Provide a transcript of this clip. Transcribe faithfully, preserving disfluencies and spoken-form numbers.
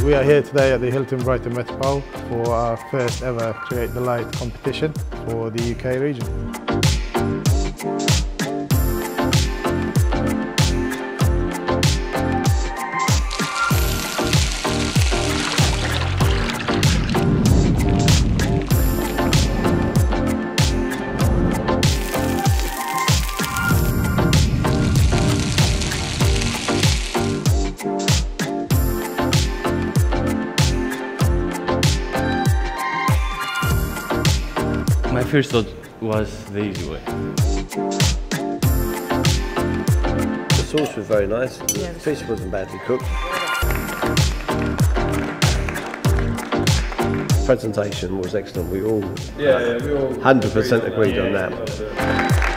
We are here today at the Hilton Brighton Metropole for our first ever Create the Light competition for the U K region. My first thought was the easy way. The sauce was very nice, the yes. fish wasn't badly cooked. Presentation was excellent, we all yeah, yeah, we all one hundred percent agreed on yeah, that.